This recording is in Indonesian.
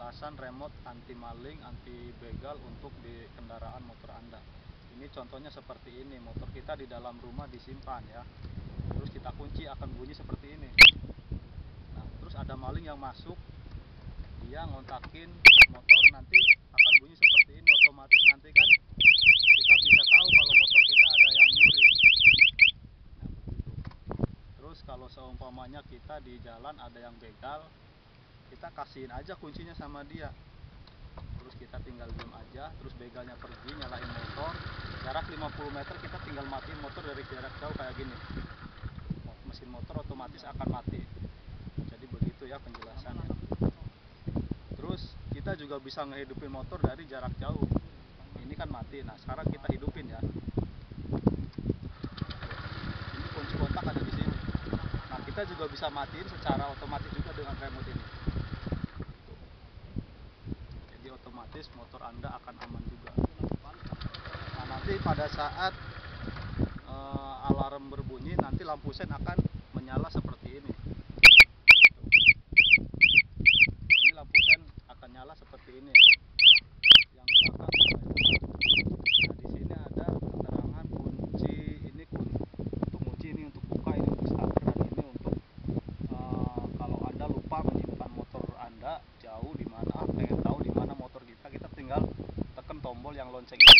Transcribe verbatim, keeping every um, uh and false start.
penjelasan remote anti maling, anti begal untuk di kendaraan motor Anda. Ini contohnya seperti ini, motor kita di dalam rumah disimpan ya. Terus kita kunci akan bunyi seperti ini. Nah, terus ada maling yang masuk, dia ngontakin motor, nanti akan bunyi seperti ini. Otomatis nanti kan kita bisa tahu kalau motor kita ada yang nyuri. Nah, terus kalau seumpamanya kita di jalan ada yang begal, kita kasihin aja kuncinya sama dia, terus kita tinggal diam aja, terus begalnya pergi, nyalain motor, jarak lima puluh meter kita tinggal matiin motor dari jarak jauh kayak gini, mesin motor otomatis akan mati. Jadi begitu ya penjelasannya. Terus kita juga bisa ngehidupin motor dari jarak jauh. Ini kan mati, nah sekarang kita hidupin ya. Ini kunci kontak ada di sini. Nah, kita juga bisa matiin secara otomatis juga dengan remote ini. Jadi otomatis motor Anda akan aman juga. Nah, nanti pada saat uh, alarm berbunyi, nanti lampu sen akan menyala seperti ini. Ini lampu sen akan nyala seperti ini. Yang belakang. Nah, di sini ada keterangan kunci, ini kunci untuk kunci, ini untuk buka, ini untuk starter, dan ini untuk uh, kalau Anda lupa menyimpan motor Anda jauh di mana, pengen tahu di mana motor kita, kita tinggal tekan tombol yang lonceng ini.